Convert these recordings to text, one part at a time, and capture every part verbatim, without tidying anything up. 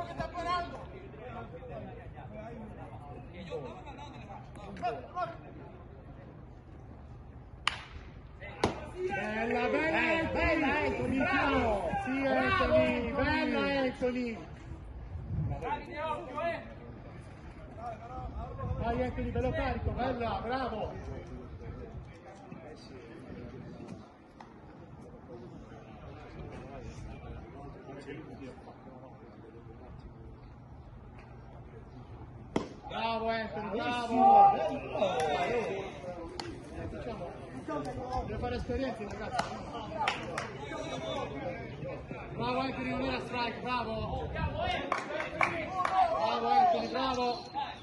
Bella, bella, bella Anthony, ciao! Sì Anthony, bella Anthony! Vai Anthony, bello carico, bella, bravo! Bravo Anthony, bravo! Deve fare esperienze ragazzi. Bravo Anthony, non era strike, bravo. Bravo Anthony, bravo.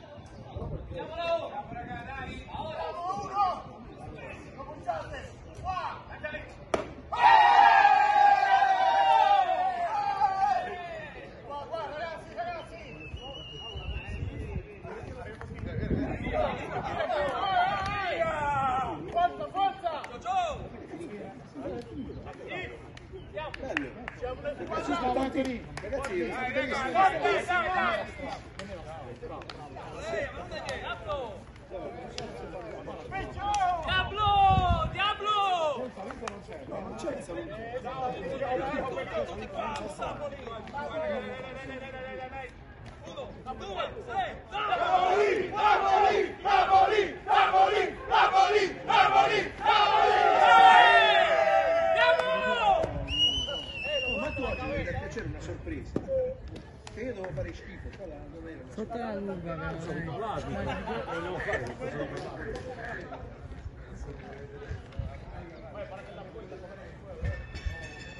Bravo Anthony. Ragazzi, Diablo! Diablo! non c'è il saluto. Uno, due, tre, Napoli! Napoli! Napoli! Napoli! Napoli! Napoli! Ma tu oggi devi piacere una sorpresa. Che io devo fare schifo. Sotto la lunga,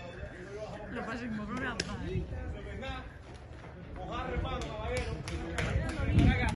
lo facciamo proprio a fare.